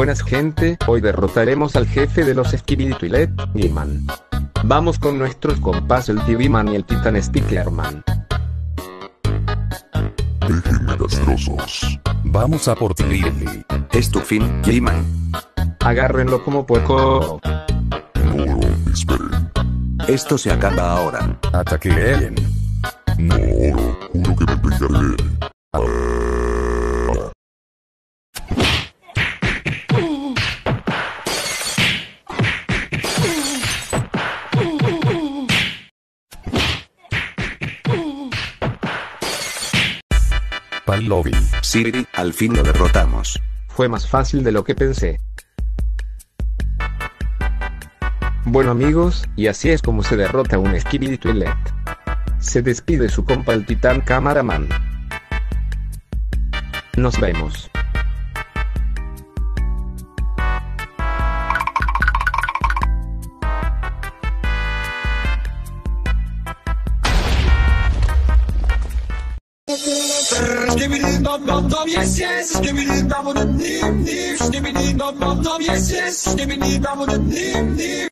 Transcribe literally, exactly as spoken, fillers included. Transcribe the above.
Buenas gente, hoy derrotaremos al jefe de los Skibidi Toilet, G-Man. Vamos con nuestros compas el T V-Man y el Titan Speakerman. Déjenme castrosos. Vamos a por ti, Lily. Es tu fin, G-Man. Agárrenlo como puerco. No, esperen. Esto se acaba ahora. Ataque Alien. No, oro, juro que me vengaré. Pal-Lobby. Siri, al fin lo derrotamos. Fue más fácil de lo que pensé. Bueno amigos, y así es como se derrota un Skibidi Toilet. Se despide su compa el Titán Cameraman. Nos vemos. Skibidi dum dum dum, yes yes. Skibidi dum dum dim dim. Skibidi dum dum dum, yes yes. Skibidi dum dum dim dim.